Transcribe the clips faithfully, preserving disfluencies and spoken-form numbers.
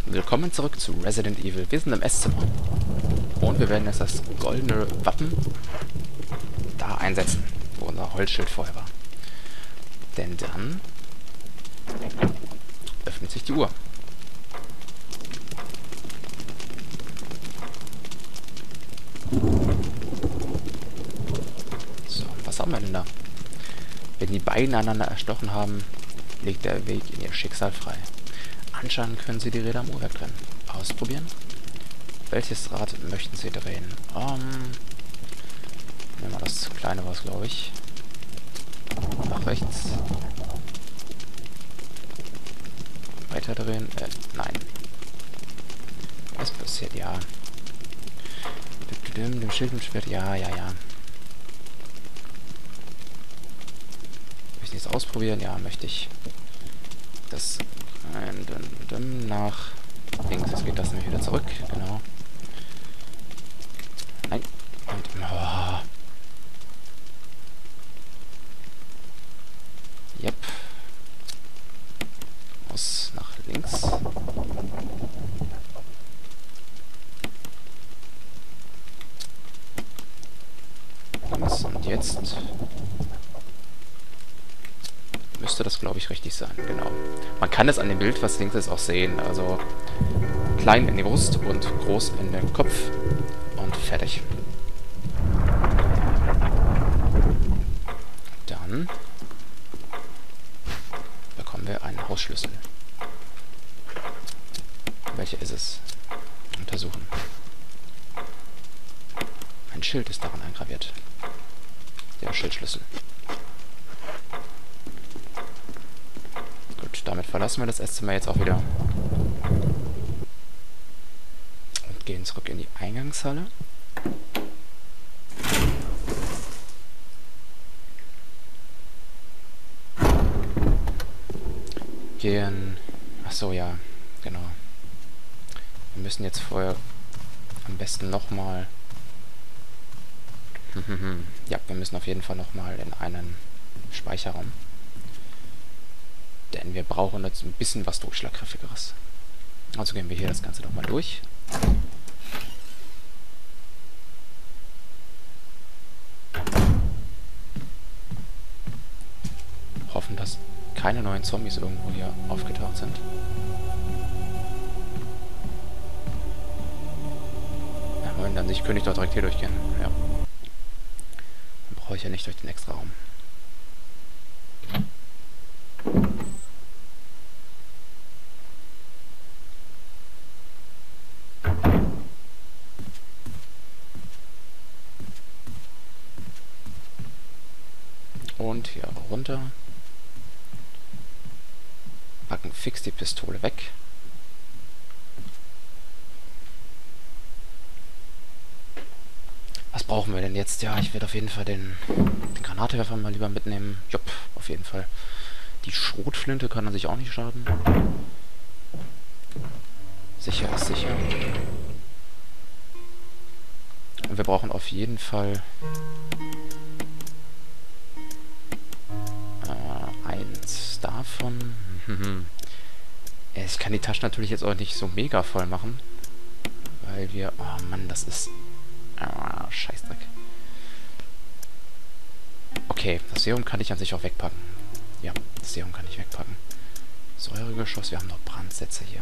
Willkommen zurück zu Resident Evil. Wir sind im Esszimmer. Und wir werden jetzt das goldene Wappen da einsetzen, wo unser Holzschild vorher war. Denn dann öffnet sich die Uhr. So, was haben wir denn da? Wenn die beiden einander erstochen haben, legt der Weg in ihr Schicksal frei. Anschauen können Sie die Räder am Uhrwerk drin. Ausprobieren? Welches Rad möchten Sie drehen? Um, nehmen wir das kleine was, glaube ich. Nach rechts. Weiter drehen? Äh, nein. Was passiert? Ja. Dem Schild mit Schwert? Ja, ja, ja. Möchte ich das ausprobieren? Ja, möchte ich. Das nach links. Jetzt geht das nämlich wieder zurück. Genau. Nein. Und oh. Yep. Aus nach links. Links. Und jetzt müsste das, glaube ich, richtig sein. Genau. Man kann es an dem Bild, was links ist, auch sehen. Also klein in die Brust und groß in den Kopf. Und fertig. Dann bekommen wir einen Hausschlüssel. Welcher ist es? Untersuchen. Ein Schild ist daran eingraviert. Der Schildschlüssel. Gut, damit verlassen wir das Esszimmer jetzt auch wieder. Und gehen zurück in die Eingangshalle. Gehen... Achso, ja, genau. Wir müssen jetzt vorher am besten nochmal... ja, wir müssen auf jeden Fall nochmal in einen Speicherraum. Denn wir brauchen jetzt ein bisschen was Durchschlagkräftigeres. Also gehen wir hier das Ganze nochmal durch. Hoffen, dass keine neuen Zombies irgendwo hier aufgetaucht sind. Ja, wollen dann sich könnte ich doch direkt hier durchgehen. Ja. Dann brauche ich ja nicht durch den extra Raum. Und hier runter. Packen fix die Pistole weg. Was brauchen wir denn jetzt? Ja, ich werde auf jeden Fall den, den Granatewerfer mal lieber mitnehmen. Jupp, auf jeden Fall. Die Schrotflinte kann an sich auch nicht schaden. Sicher ist sicher. Und wir brauchen auf jeden Fall äh, eins davon. Ich kann die Tasche natürlich jetzt auch nicht so mega voll machen. Weil wir... Oh Mann, das ist... Ah, Scheißdreck. Okay, das Serum kann ich an sich auch wegpacken. Ja, das Serum kann ich wegpacken. Säuregeschoss, wir haben noch Brandsätze hier.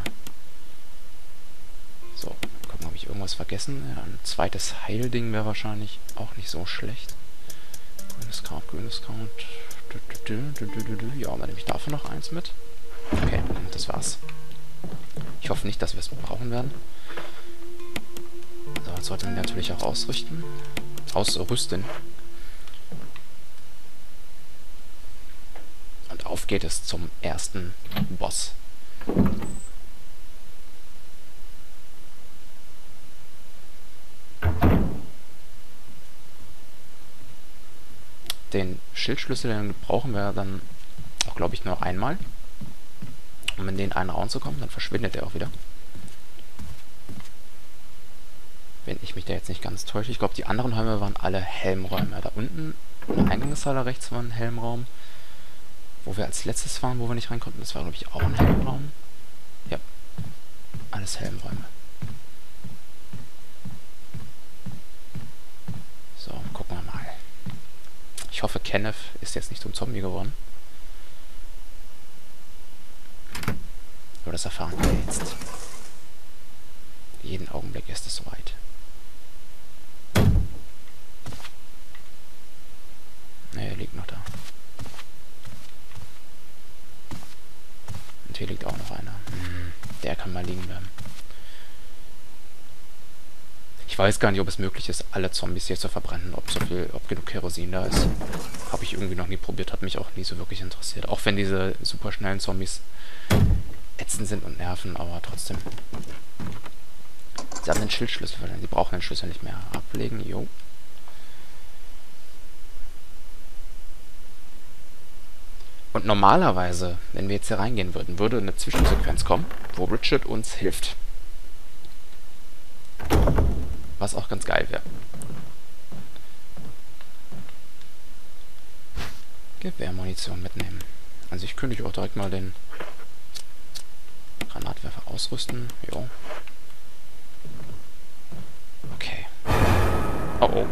So, gucken, ob ich irgendwas vergessen. Ja, ein zweites Heilding wäre wahrscheinlich auch nicht so schlecht. Grünes Kraut, grünes Kraut. Ja, dann nehme ich davon noch eins mit. Okay, das war's. Ich hoffe nicht, dass wir es brauchen werden. So, jetzt sollten wir natürlich auch ausrüsten. Ausrüsten. Und auf geht es zum ersten Boss. Den Schildschlüssel, den brauchen wir dann auch, glaube ich, nur einmal, um in den einen Raum zu kommen. Dann verschwindet er auch wieder. Wenn ich mich da jetzt nicht ganz täusche. Ich glaube, die anderen Räume waren alle Helmräume. Da unten in der Eingangshalle rechts war ein Helmraum. Wo wir als letztes waren, wo wir nicht rein konnten, das war, glaube ich, auch ein Helmraum. Ja. Alles alles Helmräume. So, gucken wir mal. Ich hoffe, Kenneth ist jetzt nicht zum Zombie geworden. Aber das erfahren wir jetzt. Jeden Augenblick ist es soweit. Ne, er liegt noch da. Und hier liegt auch noch einer. Hm, der kann mal liegen bleiben. Ich weiß gar nicht, ob es möglich ist, alle Zombies hier zu verbrennen, ob so viel, ob genug Kerosin da ist. Habe ich irgendwie noch nie probiert, hat mich auch nie so wirklich interessiert. Auch wenn diese super schnellen Zombies ätzend sind und nerven, aber trotzdem. Sie haben den Schildschlüssel verloren. Sie brauchen den Schlüssel nicht mehr. Ablegen, jo. Und normalerweise, wenn wir jetzt hier reingehen würden, würde eine Zwischensequenz kommen, wo Richard uns hilft. Was auch ganz geil wäre. Gewehrmunition mitnehmen. Also ich könnte auch direkt mal den Granatwerfer ausrüsten. Jo. Okay. Oh oh.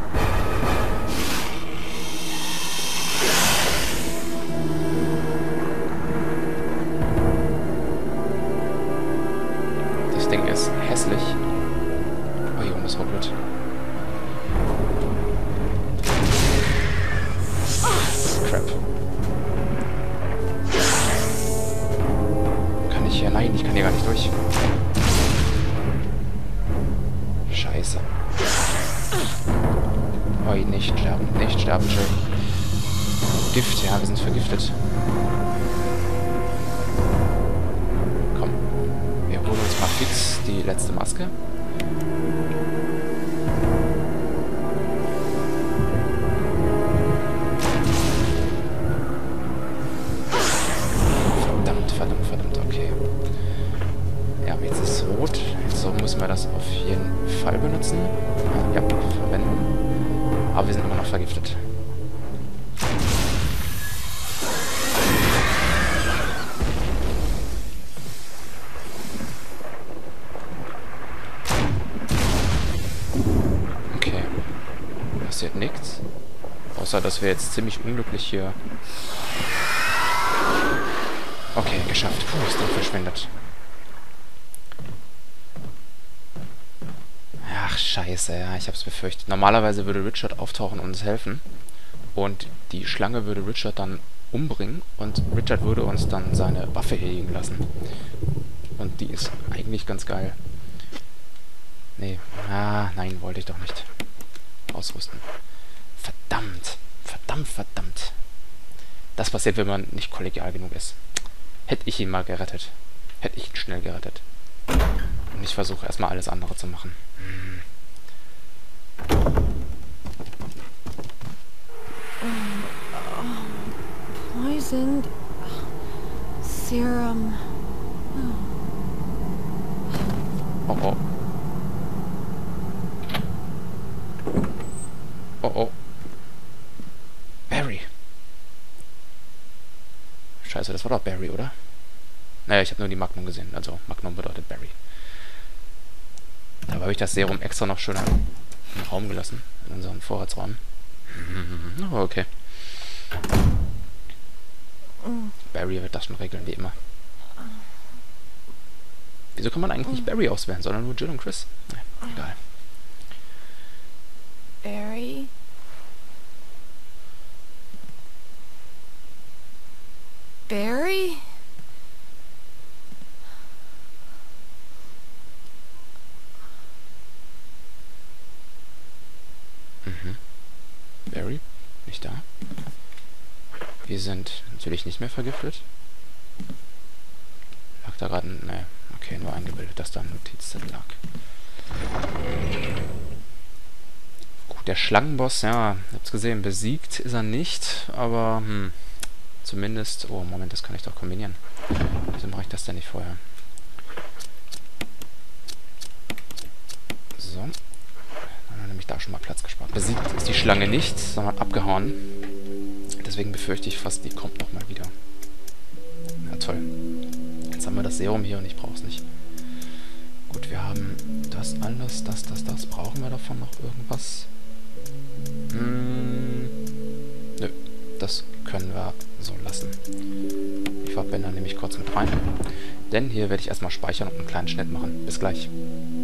Das Ding ist hässlich. Oh je, und es ruckelt. Crap. Kann ich hier? Nein, ich kann hier gar nicht durch. Scheiße. Oh, nicht sterben, nicht sterben, schön. Gift, ja, wir sind vergiftet. Komm, wir holen uns mal fix die letzte Maske. Verdammt, verdammt, verdammt, okay. Ja, jetzt ist es rot. So müssen wir das auf jeden Fall benutzen. Ja, verwenden. Aber wir sind immer noch vergiftet. Okay. Passiert nichts. Außer, dass wir jetzt ziemlich unglücklich hier... Okay, geschafft. Puh, ist dann verschwindet. Ach, scheiße, ja, ich hab's befürchtet. Normalerweise würde Richard auftauchen und uns helfen. Und die Schlange würde Richard dann umbringen. Und Richard würde uns dann seine Waffe hier liegen lassen. Und die ist eigentlich ganz geil. Nee, ah, nein, wollte ich doch nicht. Ausrüsten. Verdammt, verdammt, verdammt. Das passiert, wenn man nicht kollegial genug ist. Hätte ich ihn mal gerettet. Hätte ich ihn schnell gerettet. Und ich versuche erstmal alles andere zu machen. Hm. Poisoned serum. Oh oh. Oh oh. Barry. Scheiße, das war doch Barry, oder? Naja, ich habe nur die Magnum gesehen. Also Magnum bedeutet Barry. Aber habe ich das Serum extra noch schön im Raum gelassen. In unseren Vorratsraum. Oh, okay. Barry wird das schon regeln, wie immer. Wieso kann man eigentlich nicht Barry auswählen, sondern nur Jill und Chris? Nee, egal. Barry? Barry? Mhm. Barry? Nicht da. Wir sind natürlich nicht mehr vergiftet. Lag da gerade ein... Ne, okay, nur eingebildet, dass da ein Notizzettel lag. Gut, der Schlangenboss, ja, ihr habt's gesehen, besiegt ist er nicht, aber hm, zumindest... Oh, Moment, das kann ich doch kombinieren. Wieso mache ich das denn nicht vorher? So. Dann haben wir nämlich da schon mal Platz gespart. Besiegt ist die Schlange nicht, sondern abgehauen. Deswegen befürchte ich fast, die kommt noch mal wieder. Na toll. Jetzt haben wir das Serum hier und ich brauche es nicht. das alles, das, das, das. Brauchen wir davon noch irgendwas? Hm, nö, das können wir so lassen. Die Verbänder nehme ich kurz mit rein. Denn hier werde ich erstmal speichern und einen kleinen Schnitt machen. Bis gleich.